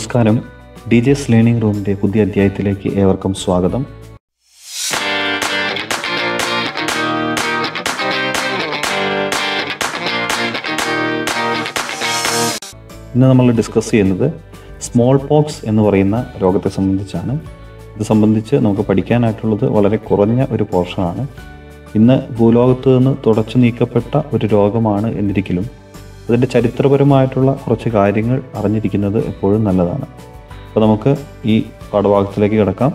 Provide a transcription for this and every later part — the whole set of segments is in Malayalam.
നമസ്കാരം. DJ's ലേണിംഗ് റൂമിൻ്റെ പുതിയ അധ്യായത്തിലേക്ക് ഏവർക്കും സ്വാഗതം. ഇന്ന് നമ്മൾ ഡിസ്കസ് ചെയ്യുന്നത് സ്മോൾ പോക്സ് എന്ന് പറയുന്ന രോഗത്തെ സംബന്ധിച്ചാണ്. ഇത് സംബന്ധിച്ച് നമുക്ക് പഠിക്കാനായിട്ടുള്ളത് വളരെ കുറഞ്ഞ ഒരു പോർഷനാണ്. ഇന്ന് ഭൂലോകത്ത് നിന്ന് തുടച്ചു നീക്കപ്പെട്ട ഒരു രോഗമാണ് എന്നിരിക്കലും അതിൻ്റെ ചരിത്രപരമായിട്ടുള്ള കുറച്ച് കാര്യങ്ങൾ അറിഞ്ഞിരിക്കുന്നത് എപ്പോഴും നല്ലതാണ്. അപ്പോൾ നമുക്ക് ഈ പാഠഭാഗത്തിലേക്ക് കിടക്കാം.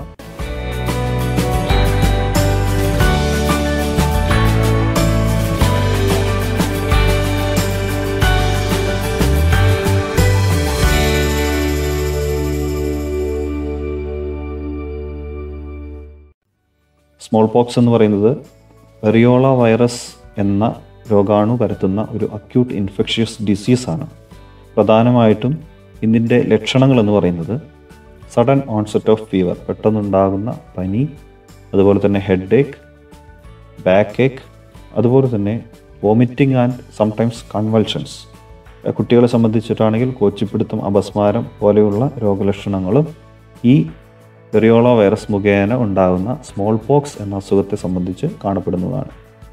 സ്മോൾ പോക്സ് എന്ന് പറയുന്നത് വെറിയോള വൈറസ് എന്ന രോഗാണു പരത്തുന്ന ഒരു അക്യൂട്ട് ഇൻഫെക്ഷ്യസ് ഡിസീസാണ്. പ്രധാനമായിട്ടും ഇതിൻ്റെ ലക്ഷണങ്ങൾ എന്ന് പറയുന്നത് സഡൻ ഓൺസെറ്റ് ഓഫ് ഫീവർ, പെട്ടെന്നുണ്ടാകുന്ന പനി, അതുപോലെ തന്നെ ഹെഡ് ഏക്ക്, ബാക്ക് ഏക്ക്, അതുപോലെ തന്നെ വോമിറ്റിംഗ് ആൻഡ് സംടൈംസ് കൺവൾഷൻസ്. കുട്ടികളെ സംബന്ധിച്ചിട്ടാണെങ്കിൽ കോച്ചിപ്പിടുത്തം, അപസ്മാരം പോലെയുള്ള രോഗലക്ഷണങ്ങളും ഈ വെറിയോള വൈറസ് മുഖേന ഉണ്ടാകുന്ന സ്മോൾ പോക്സ് എന്ന അസുഖത്തെ സംബന്ധിച്ച് കാണപ്പെടുന്നതാണ്.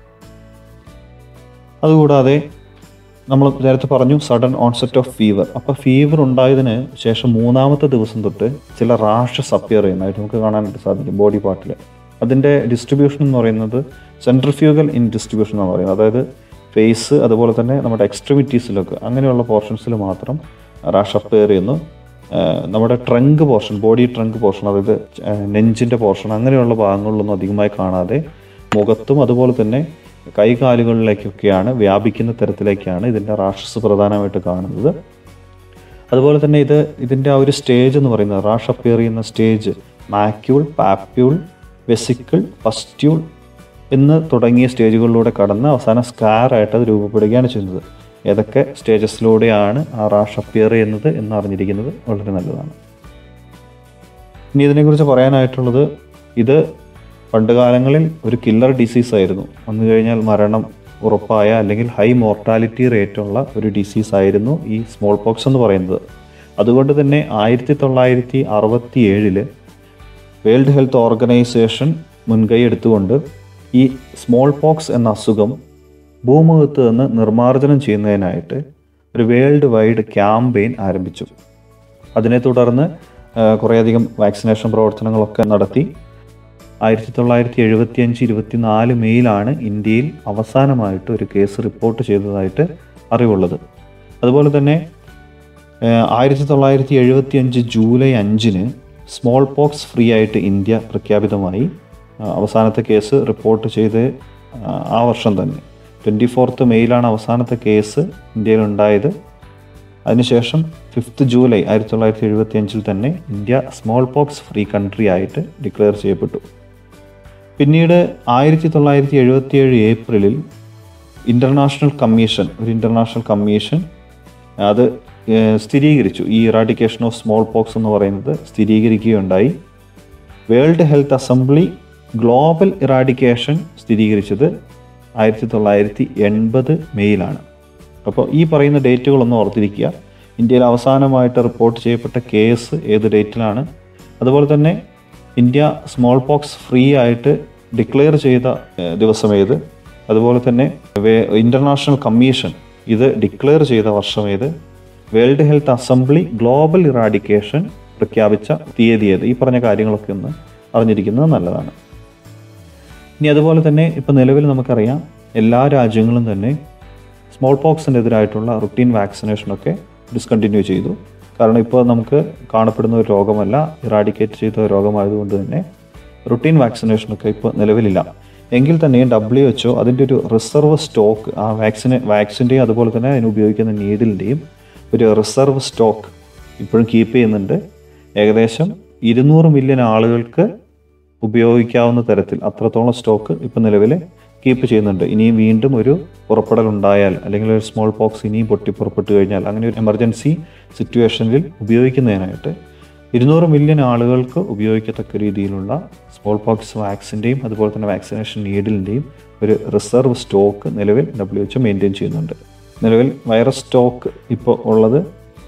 അതുകൂടാതെ നമ്മൾ നേരത്തെ പറഞ്ഞു സഡൻ ഓൺസെറ്റ് ഓഫ് ഫീവർ. അപ്പോൾ ഫീവർ ഉണ്ടായതിന് ശേഷം 3-ാമത്തെ ദിവസം തൊട്ട് ചില റാഷസ് അപ്പിയർ ചെയ്യുന്നതായിട്ട് നമുക്ക് കാണാനായിട്ട് സാധിക്കും ബോഡി പാർട്ടിൽ. അതിൻ്റെ ഡിസ്ട്രിബ്യൂഷൻ എന്ന് പറയുന്നത് സെൻട്രിഫ്യൂഗൽ ഇൻ ഡിസ്ട്രിബ്യൂഷൻ എന്ന് പറയുന്നത്, അതായത് ഫേസ് അതുപോലെ തന്നെ നമ്മുടെ എക്സ്ട്രിമിറ്റീസിലൊക്കെ അങ്ങനെയുള്ള പോർഷൻസിൽ മാത്രം റാഷ് അപ്പിയർ ചെയ്യുന്നു. നമ്മുടെ trunk portion, body trunk portion, അതായത് നെഞ്ചിൻ്റെ പോർഷൻ, അങ്ങനെയുള്ള ഭാഗങ്ങളിലൊന്നും അധികമായി കാണാതെ മുഖത്തും അതുപോലെ തന്നെ കൈകാലുകളിലേക്കൊക്കെയാണ് വ്യാപിക്കുന്ന തരത്തിലേക്കാണ് ഇതിൻ്റെ റാഷസ് പ്രധാനമായിട്ട് കാണുന്നത്. അതുപോലെ തന്നെ ഇതിൻ്റെ ആ ഒരു സ്റ്റേജ് എന്ന് പറയുന്നത്, റാഷ് അപ്പിയർ ചെയ്യുന്ന stage macule, papule, vesicle, pustule എന്ന് തുടങ്ങിയ സ്റ്റേജുകളിലൂടെ കടന്ന് അവസാനം സ്കാറായിട്ട് അത് രൂപപ്പെടുകയാണ് ചെയ്യുന്നത്. ഏതൊക്കെ സ്റ്റേജസിലൂടെയാണ് ആ റാഷ് അപ്പിയർ ചെയ്യുന്നത് എന്നറിഞ്ഞിരിക്കുന്നത് വളരെ നല്ലതാണ്. ഇനി ഇതിനെക്കുറിച്ച് പറയാനായിട്ടുള്ളത്, ഇത് പണ്ട് കാലങ്ങളിൽ ഒരു കില്ലർ ഡിസീസായിരുന്നു. വന്നു കഴിഞ്ഞാൽ മരണം ഉറപ്പായ അല്ലെങ്കിൽ ഹൈ മോർട്ടാലിറ്റി റേറ്റുള്ള ഒരു ഡിസീസായിരുന്നു ഈ സ്മോൾ പോക്സ് എന്ന് പറയുന്നത്. അതുകൊണ്ട് തന്നെ 1967 വേൾഡ് ഹെൽത്ത് ഓർഗനൈസേഷൻ മുൻകൈ എടുത്തുകൊണ്ട് ഈ സ്മോൾ പോക്സ് എന്ന അസുഖം ഭൂമുഖത്ത് നിന്ന് നിർമ്മാർജ്ജനം ചെയ്യുന്നതിനായിട്ട് ഒരു വേൾഡ് വൈഡ് ക്യാമ്പയിൻ ആരംഭിച്ചു. അതിനെ തുടർന്ന് കുറേയധികം വാക്സിനേഷൻ പ്രവർത്തനങ്ങളൊക്കെ നടത്തി 1975-24 മെയ്യിലാണ് ഇന്ത്യയിൽ അവസാനമായിട്ട് ഒരു കേസ് റിപ്പോർട്ട് ചെയ്തതായിട്ട് അറിവുള്ളത്. അതുപോലെ തന്നെ 1975 ജൂലൈ 5 സ്മോൾ പോക്സ് ഫ്രീ ആയിട്ട് ഇന്ത്യ പ്രഖ്യാപിതമായി. അവസാനത്തെ കേസ് റിപ്പോർട്ട് ചെയ്ത് ആ വർഷം തന്നെ 24 മെയ്യിലാണ് അവസാനത്തെ കേസ് ഇന്ത്യയിലുണ്ടായത്. അതിനുശേഷം 5 ജൂലൈ 1975 തന്നെ India smallpox free country ആയിട്ട് ഡിക്ലെയർ ചെയ്യപ്പെട്ടു. പിന്നീട് 1977 ഏപ്രിലിൽ ഇൻ്റർനാഷണൽ കമ്മീഷൻ അത് സ്ഥിരീകരിച്ചു. ഈ ഇറാഡിക്കേഷൻ ഓഫ് സ്മോൾ പോക്സ് എന്ന് പറയുന്നത് സ്ഥിരീകരിക്കുകയുണ്ടായി. World health assembly global eradication സ്ഥിരീകരിച്ചത് 1980 മെയ്യിലാണ്. അപ്പോൾ ഈ പറയുന്ന ഡേറ്റുകളൊന്നും ഓർത്തിരിക്കുക. ഇന്ത്യയിൽ അവസാനമായിട്ട് റിപ്പോർട്ട് ചെയ്യപ്പെട്ട കേസ് ഏത് ഡേറ്റിലാണ്, അതുപോലെ തന്നെ ഇന്ത്യ സ്മോൾ പോക്സ് ഫ്രീ ആയിട്ട് ഡിക്ലെയർ ചെയ്ത ദിവസം ഏത്, അതുപോലെ തന്നെ ഇൻ്റർനാഷണൽ കമ്മീഷൻ ഇത് ഡിക്ലെയർ ചെയ്ത വർഷം ഏത്, world health assembly global eradication പ്രഖ്യാപിച്ച തീയതി ഏത്, ഈ പറഞ്ഞ കാര്യങ്ങളൊക്കെ ഒന്ന് അറിഞ്ഞിരിക്കുന്നത് നല്ലതാണ്. ഇനി അതുപോലെ തന്നെ ഇപ്പോൾ നിലവിൽ നമുക്കറിയാം എല്ലാ രാജ്യങ്ങളും തന്നെ സ്മോൾ പോക്സിനെതിരായിട്ടുള്ള റുട്ടീൻ വാക്സിനേഷനൊക്കെ ഡിസ്കണ്ടിന്യൂ ചെയ്തു. കാരണം ഇപ്പോൾ നമുക്ക് കാണപ്പെടുന്ന ഒരു രോഗമല്ല, ഇറാഡിക്കേറ്റ് ചെയ്ത രോഗമായതുകൊണ്ട് തന്നെ റുട്ടീൻ വാക്സിനേഷനൊക്കെ ഇപ്പോൾ നിലവിലില്ല. എങ്കിൽ തന്നെയും WHO അതിൻ്റെ ഒരു റിസർവ് സ്റ്റോക്ക്, ആ വാക്സിൻ്റെയും അതുപോലെ തന്നെ അതിന് ഉപയോഗിക്കുന്ന നീഡിലിൻ്റെയും ഒരു റിസർവ് സ്റ്റോക്ക് ഇപ്പോഴും കീപ്പ് ചെയ്യുന്നുണ്ട്. ഏകദേശം 200 മില്യൺ ആളുകൾക്ക് ഉപയോഗിക്കാവുന്ന തരത്തിൽ അത്രത്തോളം സ്റ്റോക്ക് ഇപ്പോൾ നിലവിൽ കീപ്പ് ചെയ്യുന്നുണ്ട്. ഇനിയും വീണ്ടും ഒരു പുറപ്പെടലുണ്ടായാൽ അല്ലെങ്കിൽ ഒരു സ്മോൾ പോക്സ് ഇനിയും പൊട്ടിപ്പുറപ്പെട്ട് കഴിഞ്ഞാൽ അങ്ങനെ ഒരു എമർജൻസി സിറ്റുവേഷനിൽ ഉപയോഗിക്കുന്നതിനായിട്ട് 200 മില്യൺ ആളുകൾക്ക് ഉപയോഗിക്കത്തക്ക രീതിയിലുള്ള സ്മോൾ പോക്സ് വാക്സിൻ്റെയും അതുപോലെ തന്നെ വാക്സിനേഷൻ നീഡിലിൻ്റെയും ഒരു റിസർവ് സ്റ്റോക്ക് നിലവിൽ WHO മെയിൻറ്റെയിൻ ചെയ്യുന്നുണ്ട്. നിലവിൽ വൈറസ് സ്റ്റോക്ക് ഇപ്പോൾ ഉള്ളത്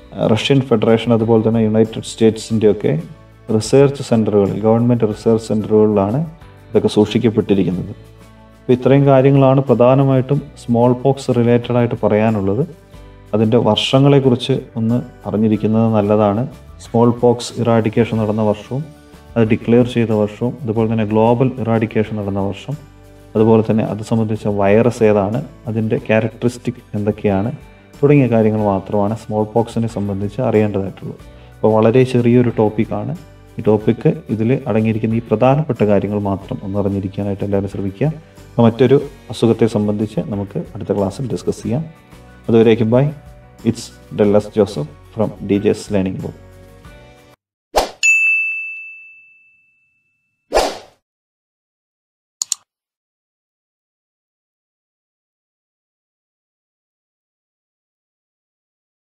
റഷ്യൻ ഫെഡറേഷൻ അതുപോലെ തന്നെ യുണൈറ്റഡ് സ്റ്റേറ്റ്സിൻ്റെയൊക്കെ റിസർച്ച് സെൻറ്ററുകളിൽ, ഗവൺമെൻറ് റിസർച്ച് സെൻറ്ററുകളിലാണ് ഇതൊക്കെ സൂക്ഷിക്കപ്പെട്ടിരിക്കുന്നത്. അപ്പോൾ ഇത്രയും കാര്യങ്ങളാണ് പ്രധാനമായിട്ടും സ്മോൾ പോക്സ് റിലേറ്റഡ് ആയിട്ട് പറയാനുള്ളത്. അതിൻ്റെ വർഷങ്ങളെക്കുറിച്ച് ഒന്ന് അറിഞ്ഞിരിക്കുന്നത് നല്ലതാണ്. സ്മോൾ പോക്സ് ഇറാഡിക്കേഷൻ നടന്ന വർഷവും അത് ഡിക്ലെയർ ചെയ്ത വർഷവും, അതുപോലെ തന്നെ ഗ്ലോബൽ ഇറാഡിക്കേഷൻ നടന്ന വർഷം, അതുപോലെ തന്നെ അത് സംബന്ധിച്ച വൈറസ് ഏതാണ്, അതിൻ്റെ ക്യാരക്ടറിസ്റ്റിക് എന്തൊക്കെയാണ് തുടങ്ങിയ കാര്യങ്ങൾ മാത്രമാണ് സ്മോൾ പോക്സിനെ സംബന്ധിച്ച് അറിയേണ്ടതായിട്ടുള്ളത്. അപ്പോൾ വളരെ ചെറിയൊരു ടോപ്പിക്കാണ് ഈ ടോപ്പിക്ക്. ഇതിൽ അടങ്ങിയിരിക്കുന്ന ഈ പ്രധാനപ്പെട്ട കാര്യങ്ങൾ മാത്രം ഒന്ന് അറിഞ്ഞിരിക്കാനായിട്ട് എല്ലാവരും ശ്രമിക്കുക. അപ്പോൾ മറ്റൊരു അസുഖത്തെ സംബന്ധിച്ച് നമുക്ക് അടുത്ത ക്ലാസ്സിൽ ഡിസ്കസ് ചെയ്യാം. അതുവരേക്കും bye. It's Dellas Joseph from DJ's learning book.